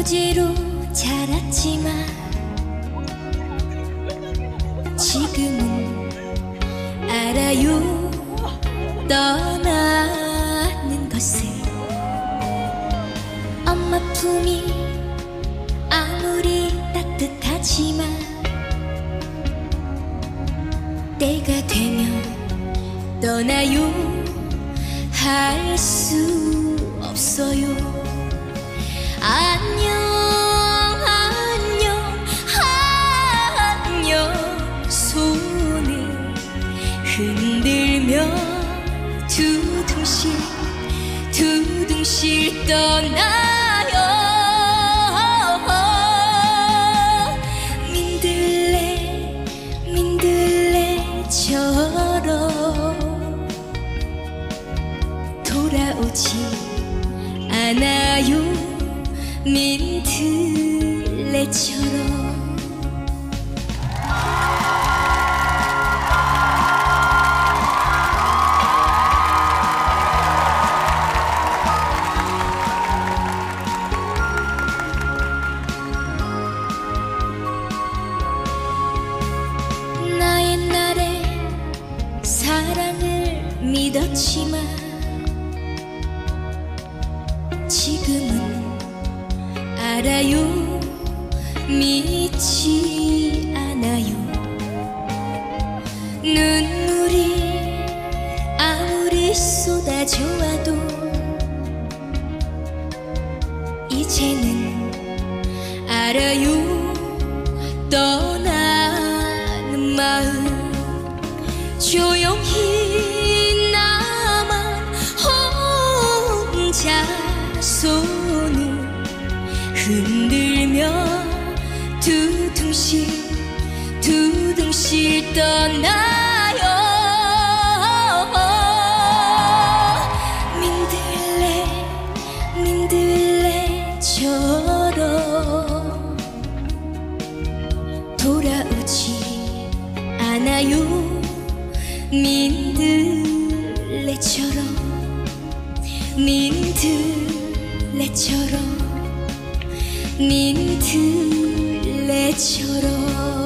무지로 자랐지만 지금은 알아요. 떠나는 것을. 엄마 품이 아무리 따뜻하지만 때가 되면 떠나요. 할 수 없어요. 안녕 안녕 안녕. 손을 흔들며 두둥실 두둥실 떠나요. 민들레 민들레처럼 돌아오지 않아요. 민들레처럼. 나 옛날에 사랑을 믿었지만 지금은 알아요. 믿지 않아요. 눈물이 아무리 쏟아져와도 이제는 알아요. 떠나는 마음. 조용히 나만 혼자 손을 흔들며 두둥실 두둥실 떠나요. 민들레 민들레처럼 돌아오지 않아요. 민들레처럼 민들레처럼 민들레처럼.